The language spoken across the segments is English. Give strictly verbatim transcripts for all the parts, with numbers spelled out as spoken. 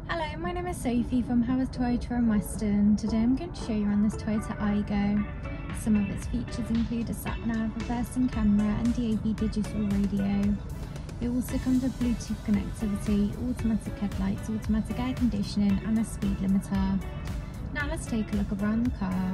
Hello, my name is Sophie from Howard's Toyota in Weston. Today I'm going to show you around this Toyota Aygo. Some of its features include a sat-nav, reversing camera and D A B digital radio. It also comes with Bluetooth connectivity, automatic headlights, automatic air conditioning and a speed limiter. Now let's take a look around the car.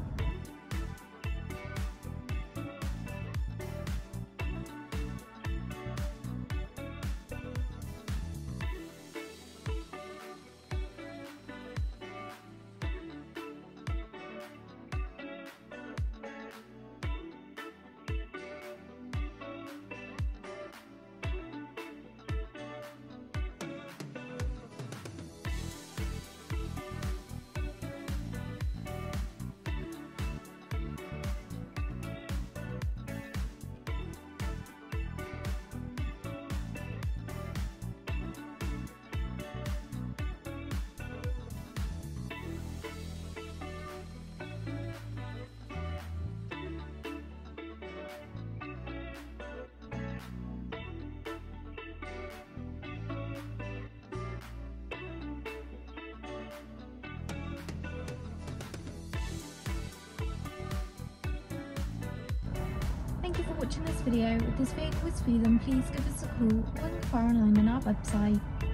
Thank you for watching this video. If this vehicle is for you, then please give us a call or inquire online on our website.